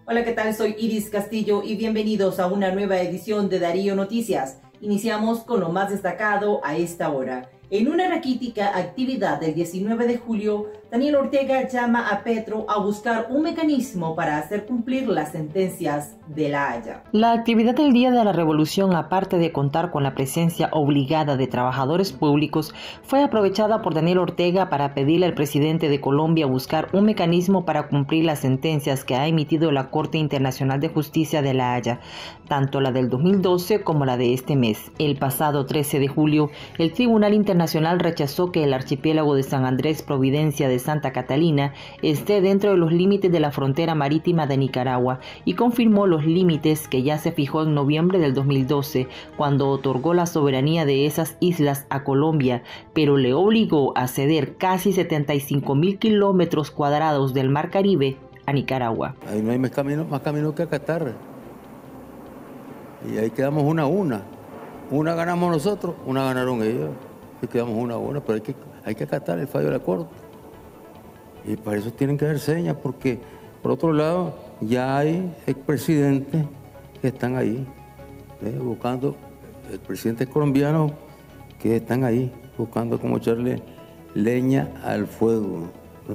Hola, ¿qué tal? Soy Iris Castillo y bienvenidos a una nueva edición de Darío Noticias. Iniciamos con lo más destacado a esta hora. En una raquítica actividad del 19 de julio, Daniel Ortega llama a Petro a buscar un mecanismo para hacer cumplir las sentencias de La Haya. La actividad del Día de la Revolución, aparte de contar con la presencia obligada de trabajadores públicos, fue aprovechada por Daniel Ortega para pedirle al presidente de Colombia buscar un mecanismo para cumplir las sentencias que ha emitido la Corte Internacional de Justicia de La Haya, tanto la del 2012 como la de este mes. El pasado 13 de julio, el Tribunal Internacional rechazó que el archipiélago de San Andrés, Providencia de Santa Catalina, esté dentro de los límites de la frontera marítima de Nicaragua y confirmó los límites que ya se fijó en noviembre del 2012, cuando otorgó la soberanía de esas islas a Colombia, pero le obligó a ceder casi 75.000 kilómetros cuadrados del Mar Caribe a Nicaragua. Ahí no hay más camino que acatar. Y ahí quedamos una a una. Una ganamos nosotros, una ganaron ellos. Y quedamos una a una, pero hay que acatar el fallo de la Corte. Y para eso tienen que haber señas, porque por otro lado ya hay expresidentes que están ahí, buscando, expresidentes colombianos que están ahí, buscando cómo echarle leña al fuego.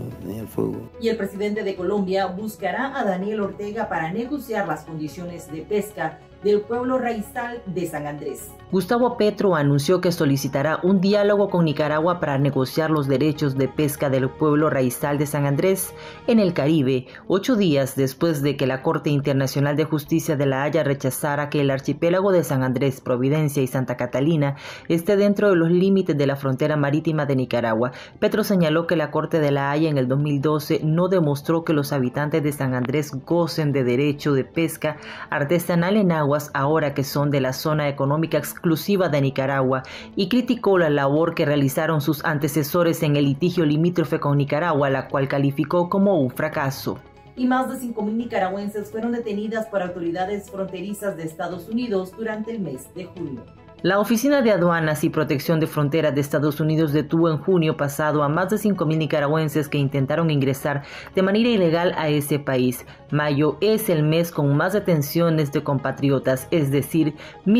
Y el presidente de Colombia buscará a Daniel Ortega para negociar las condiciones de pesca del pueblo raizal de San Andrés. Gustavo Petro anunció que solicitará un diálogo con Nicaragua para negociar los derechos de pesca del pueblo raizal de San Andrés en el Caribe, 8 días después de que la Corte Internacional de Justicia de La Haya rechazara que el archipiélago de San Andrés, Providencia y Santa Catalina esté dentro de los límites de la frontera marítima de Nicaragua. Petro señaló que la Corte de La Haya en el 2012 no demostró que los habitantes de San Andrés gocen de derecho de pesca artesanal en aguas ahora que son de la zona económica exclusiva de Nicaragua, y criticó la labor que realizaron sus antecesores en el litigio limítrofe con Nicaragua, la cual calificó como un fracaso. Y más de 5.000 nicaragüenses fueron detenidas por autoridades fronterizas de Estados Unidos durante el mes de julio. La Oficina de Aduanas y Protección de Fronteras de Estados Unidos detuvo en junio pasado a más de 5.000 nicaragüenses que intentaron ingresar de manera ilegal a ese país. Mayo es el mes con más detenciones de compatriotas, es decir,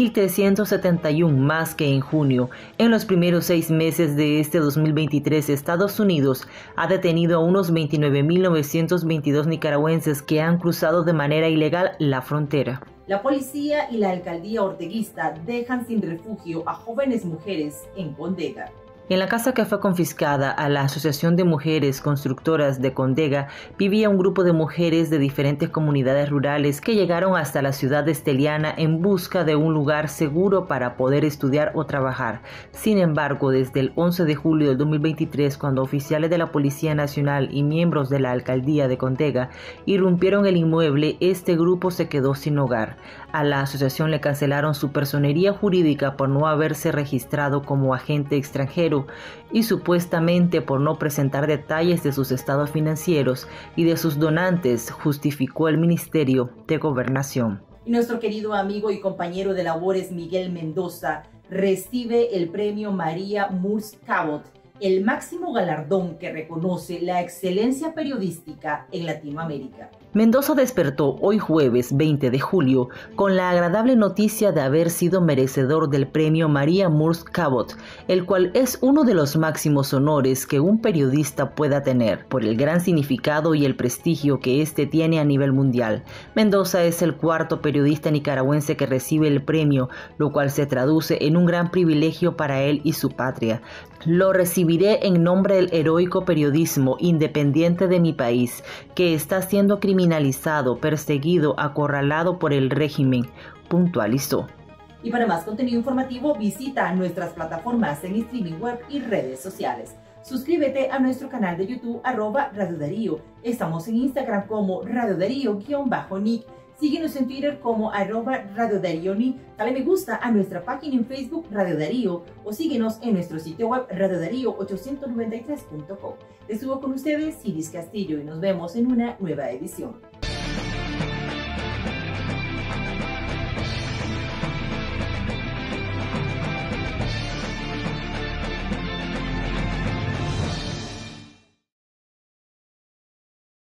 1.371 más que en junio. En los primeros 6 meses de este 2023, Estados Unidos ha detenido a unos 29.922 nicaragüenses que han cruzado de manera ilegal la frontera. La policía y la alcaldía orteguista dejan sin refugio a jóvenes mujeres en Condega. En la casa que fue confiscada a la Asociación de Mujeres Constructoras de Condega vivía un grupo de mujeres de diferentes comunidades rurales que llegaron hasta la ciudad de Esteliana en busca de un lugar seguro para poder estudiar o trabajar. Sin embargo, desde el 11 de julio del 2023, cuando oficiales de la Policía Nacional y miembros de la alcaldía de Condega irrumpieron el inmueble, este grupo se quedó sin hogar. A la asociación le cancelaron su personería jurídica por no haberse registrado como agente extranjero y supuestamente por no presentar detalles de sus estados financieros y de sus donantes, justificó el Ministerio de Gobernación. Y nuestro querido amigo y compañero de labores Miguel Mendoza recibe el premio María Moores Cabot, el máximo galardón que reconoce la excelencia periodística en Latinoamérica. Mendoza despertó hoy jueves 20 de julio con la agradable noticia de haber sido merecedor del premio María Moores Cabot, el cual es uno de los máximos honores que un periodista pueda tener, por el gran significado y el prestigio que este tiene a nivel mundial. Mendoza es el 4º periodista nicaragüense que recibe el premio, lo cual se traduce en un gran privilegio para él y su patria. Lo recibiré en nombre del heroico periodismo independiente de mi país, que está siendo criminalizado, perseguido, acorralado por el régimen, puntualizó. Y para más contenido informativo, visita nuestras plataformas en streaming web y redes sociales. Suscríbete a nuestro canal de YouTube @Radio Darío. Estamos en Instagram como Radio Darío_Nick. Síguenos en Twitter como @Radio Darío Nick. Dale me gusta a nuestra página en Facebook Radio Darío o síguenos en nuestro sitio web radiodarío893.com. Estuvo con ustedes Iris Castillo y nos vemos en una nueva edición.